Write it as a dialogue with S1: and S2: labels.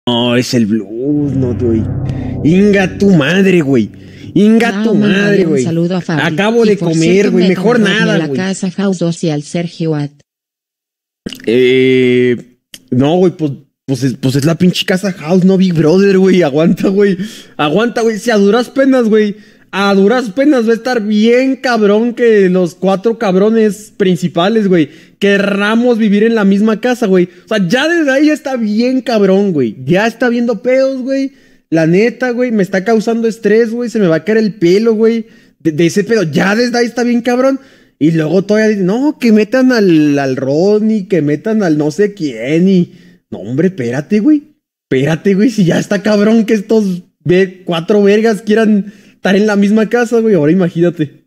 S1: No, es el blues, no, güey. Inga tu madre, güey. Inga tu madre,
S2: Un
S1: güey.
S2: saludo a Fabi.
S1: Acabo
S2: Y
S1: de
S2: por
S1: comer,
S2: cierto,
S1: güey.
S2: me
S1: Mejor
S2: conforme a
S1: nada,
S2: la
S1: güey.
S2: casa House 2 y al Sergio At.
S1: No, güey, pues es la pinche casa House, no Big Brother, güey. Aguanta, güey. Aguanta, güey. Si a duras penas, güey. A duras penas va a estar bien cabrón que los cuatro cabrones principales, güey, querramos vivir en la misma casa, güey. O sea, ya desde ahí ya está bien cabrón, güey. Ya está viendo pedos, güey. La neta, güey, me está causando estrés, güey. Se me va a caer el pelo, güey. De ese pedo. Ya desde ahí está bien cabrón. Y luego todavía dicen, no, que metan al Ronnie, que metan al no sé quién. Y no, hombre, espérate, güey. Espérate, güey. Si ya está cabrón que estos cuatro vergas quieran estar en la misma casa, güey. Ahora imagínate.